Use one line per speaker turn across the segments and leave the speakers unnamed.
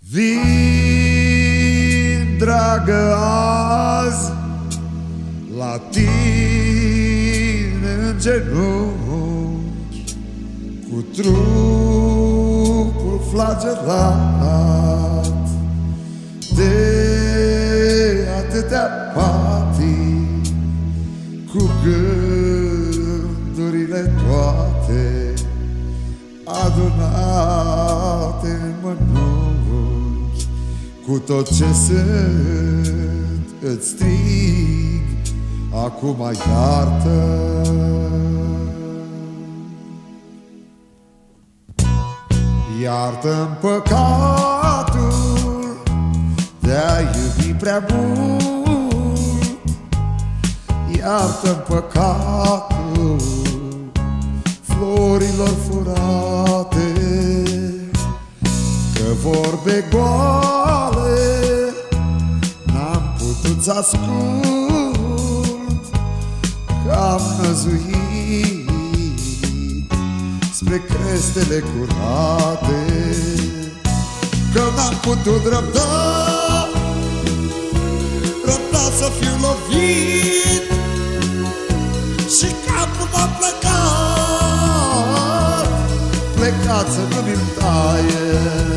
Vin, dragă, azi la tine în genunchi, cu trupul flagelat de atâtea patii, cu gândurile toate adunate în mănunchi. Cu tot ce sunt îți strig, acum iartă. Iartă-mi păcatul de-a iubi prea mult, iartă-mi păcatul florilor furate, că vorbe goale n-am putut să ascult, că am năzuit spre crestele curate, că n-am putut răbda să fiu lovit și capul m-a plecat să nu mi-l taie,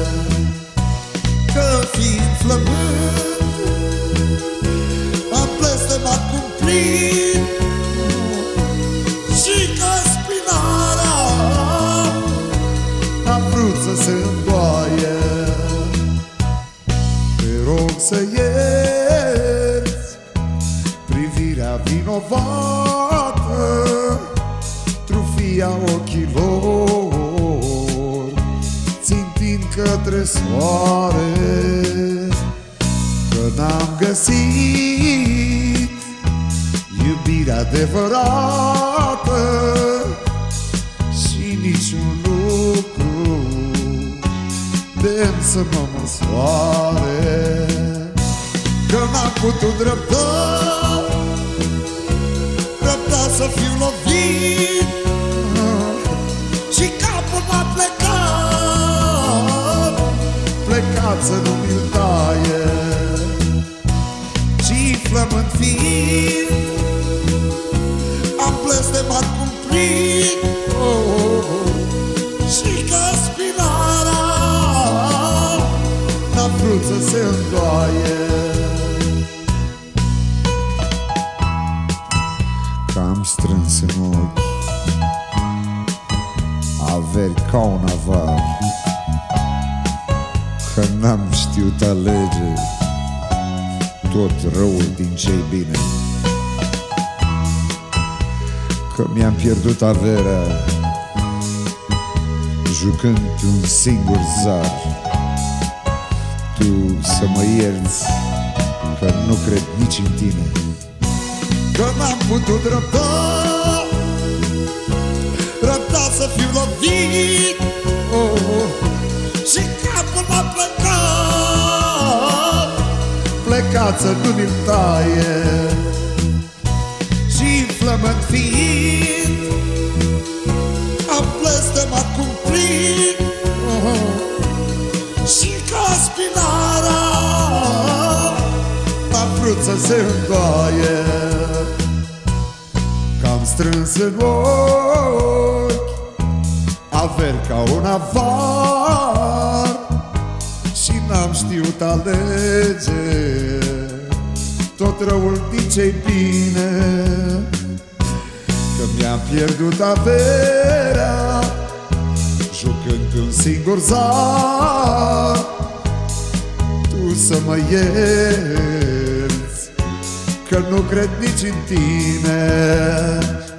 că fiind flământ am blestemat cumplit și că spinarea am vrut să se îndoaie. Te rog să ierți privirea vinovată, trufia ochilor țintind către soare, că n-am găsit iubirea adevărată și niciun lucru de-mi să mă măsoare, că n-am putut răbda să fiu lovit și capul m-a plecat să nu mi-l taie, și flămând fiind am blestemat cumplit și că spinarea n-a vrut să se îndoaie. Că-am strâns în ochi averi ca un avar, că n-am știut alege tot răul din ce-i bine, că mi-am pierdut averea jucând un singur zar. Tu să mă ierți, că nu cred nici în tine, că n-am putut răbda să fiu lovit și capul m-a plecat să nu mi-l taie, și flămând fiind am blestemat cumplit și ca spinarea n-a vrut să se îndoaie, că-am strâns în ochi averi ca un avar și n-am știut alege tot răul din ce-i bine, că mi-am pierdut averea jucând un singur zar. Tu să mă ierți, că nu cred nici în tine,